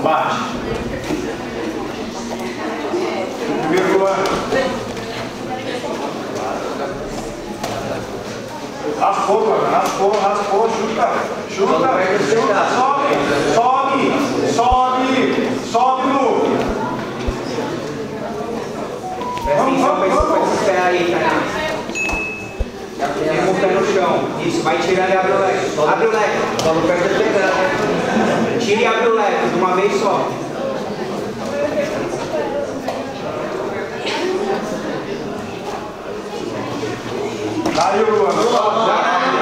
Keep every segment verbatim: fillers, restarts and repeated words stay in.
Combate. Primeiro Luan. Raspou, mano. Raspou, raspou, chuta. Chuta, chuta, sobe, sobe, sobe, sobe, Lu. Presta atenção pra esse esperar aí, Tainá. Tem um pé no chão. Isso, vai tirando e abre o leque. Abre o leque. Só no pé tá pegando. Tira e abre o leque, de uma vez só. Aí, Luan.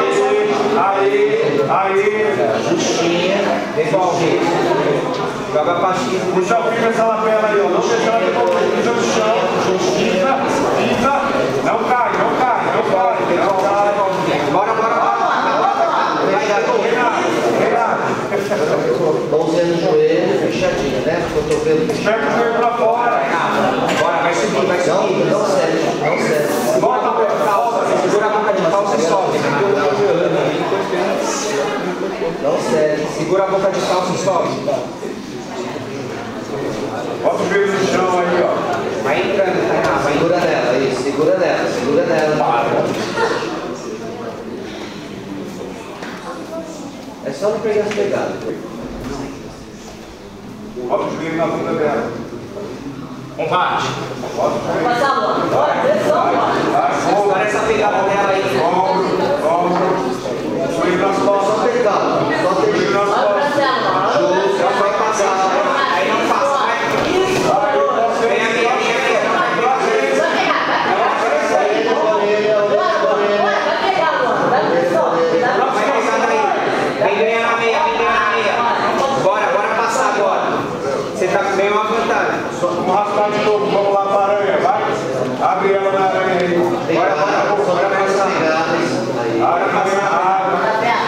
Aí, aí. Justinha. Devolve. Joga pra cima. Puxa o firme essa lapela aí, ó. Não deixa ela devolver. Puxa no chão. Pisa, pisa. Não cai, não cai, não cai. Não cai. Bora, bora, bora. Vai, garoto. Mãozinha no joelho, fechadinha, né? Cotovelo fechado. Pega o joelho pra fora. Bora, vai subir, vai subir. Não, não serve, não serve. Volta a boca de calça, segura a boca de calça e sobe. Não serve. Segura a boca de calça e sobe. Bota o joelho no chão aí, ó. Vai entrando, Tainá, vai Segura entrando. nela, isso, segura nela, segura nela. É só não pegar as pegadas. Bota o joelho na bunda dela. Combate. Bota o joelho. Passar a mão. Bora, pressão, bora. Segura essa pegada dela aí. Ombro, ombro. Joelho nas Só costas. pegada, só Joelho pegada. nas Bora costas. pra cima. Justo, não vai passar. Aí não passa. Vem aqui, vem aqui. Vai pegar, vai pegar. Bora, bora, vai pegar, mano. Dá pressão. Dá Vai pegando aí. Vem ganhar na meia, vem ganhar na meia. Bora, bora passar agora. Você tá com bem uma vantagem. Vamos raspar de novo. Vamos lá para a aranha, vai. Abre ela na aranha aí. Bora, bora, Só bora pegar as passar. pegadas. Aí. Abre a aranha, abre.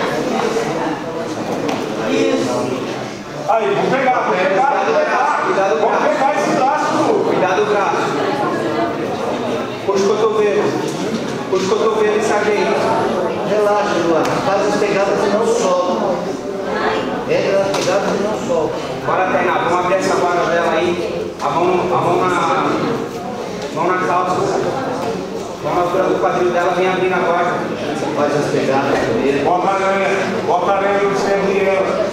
Aí, vamos pegar, vamos pegar, vamos pegar. Cuidado com o Vamos braço. pegar esse braço. Cuidado do braço. Puxa o cotovelo. Puxa o cotovelo e sai aí. Relaxa, Luan. Faz as pegadas e não solta. Entra nas pegadas e não solta. Bora, Tainá, vamos abrir essa guarda dela aí. A mão, a mão na. Mão na calça. Vamos na altura do quadril dela, vem abrindo a guarda. Faz as pegadas primeiro. Bota a aranha, bota a aranha no centro dela.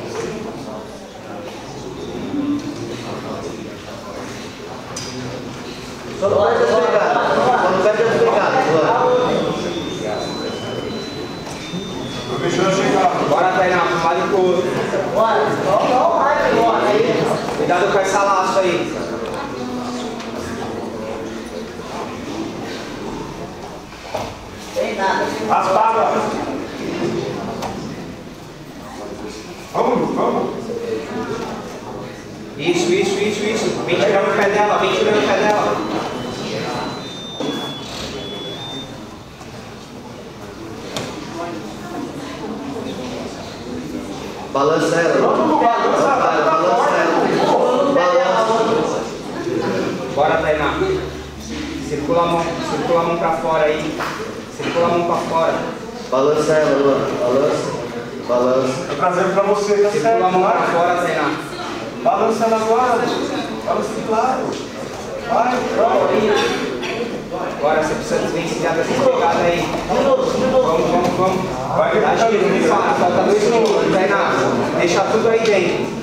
Só não perde as pegadas. Só não perde as pegadas, Luan. Tô deixando chegar. Bora, Tainá, um lado e pro outro. Bora. Vamos, vamos, vai, bora. Aí. Cuidado com essa laço aí. Tem nada. Raspada. Vamos, vamos. Isso, isso, isso, isso. Vem tirando o pé dela, vem tirando o pé dela. Balança ela. Vamos, balança, Balança balança ela. Balança. Bora, Tainá. Circula a mão, circula a mão pra fora aí. Circula a mão pra fora. Balança ela, Luan. Balança. Balança. Tô trazendo pra você, tá Circula a certo? mão pra Vai. fora, Tainá. Balança ela agora. Balança de lado. Vai, pronto. Agora você precisa desvencilhar dessa pegada aí. Vamos, vamos, vamos. Vai, Dá giro, me fala, falta dois minutos, Tainá. Deixa tudo aí dentro.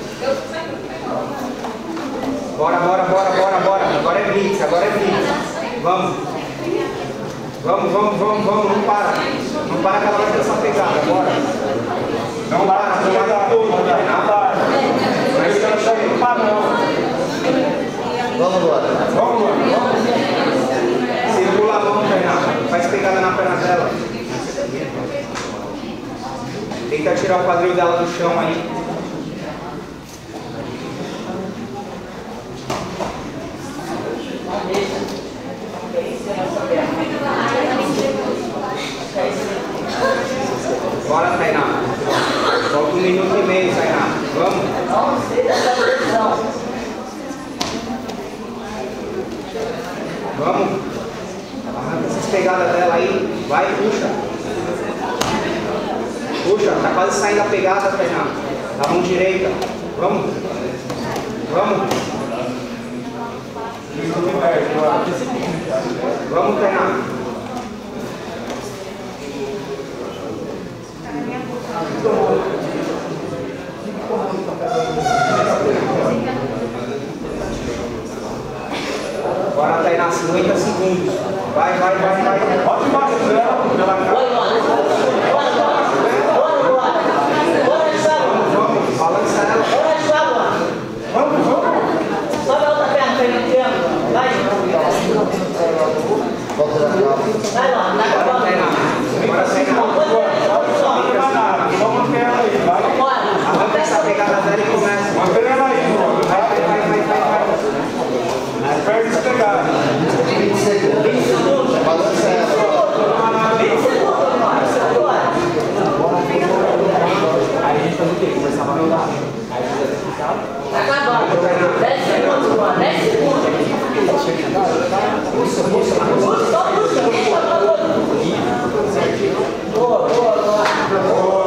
Bora, bora, bora, bora, bora. Agora é blitz, agora é blitz. Vamos. Vamos, vamos, vamos, vamos. Não para. Não para que ela vai ter essa pegada. Bora. Não larga, não larga tudo, não larga. Mas eu quero sair do padrão. Vamos, Luan. Vamos, Luan. Circula a mão, Tainá. Faz pegada na perna dela. Tenta tirar o quadril dela do chão aí. Bora, Tainá. Falta um minuto e meio, Tainá. Vamos. Não sei dessa pressão. Vamos. Arranca essas pegadas dela aí. Vai, puxa. Puxa, tá quase saindo a pegada, Tainá. Da mão direita. Vamos. Vamos. Vamos treinar. Bora treinar cinquenta segundos. Vai, vai, vai, vai. Pode bater dela, pela cara. Bora, bora, bora, bora. Bora de sábado. Vamos, balança ela. Bora de sábado. Vamos, vamos. Sobe a outra perna, treina o tempo. Vai. Volta da calma. Vai lá, dá com a Bora bola. treinar. Bora treinar. Não dá nada. Vamos manter ela aí, vai. Bora. Arranca essa pegada dela e começa. Mantém ela aí, mano. Vai, vai, vai, vai, vai. Perde essa pegada. vinte segundos. vinte segundos. Balança ela. vinte segundos, bora. Bora. Tá acabando. dez segundos, bora. dez segundos. Puxa, puxa, puxa. Só puxa. Puxa pra todo. Boa, boa, boa.